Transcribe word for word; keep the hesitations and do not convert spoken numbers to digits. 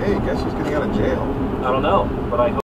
Hey, guess who's getting out of jail? I don't know, but I hope